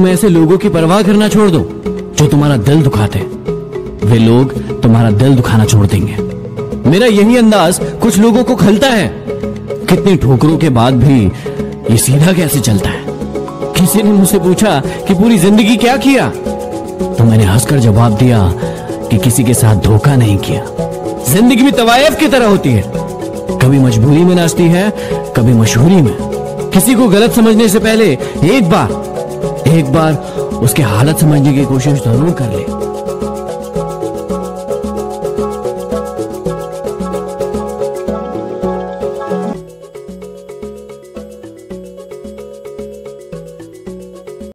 मैं ऐसे लोगों की परवाह करना छोड़ दूं जो तुम्हारा दिल दुखाते? वे लोग तुम्हारा दिल दुखाना छोड़ देंगे। मेरा यही अंदाज कुछ लोगों को खलता है। कितनी ठोकरों के बाद भी ये सीधा कैसे चलता है? किसी ने मुझसे पूछा कि पूरी जिंदगी क्या किया, तो मैंने हंसकर जवाब दिया कि किसी के साथ धोखा नहीं किया। जिंदगी भी तवायफ की तरह होती है, कभी मजबूरी में नाचती है, कभी मशहूरी में। किसी को गलत समझने से पहले एक बार उसके हालत समझने की कोशिश जरूर कर ले।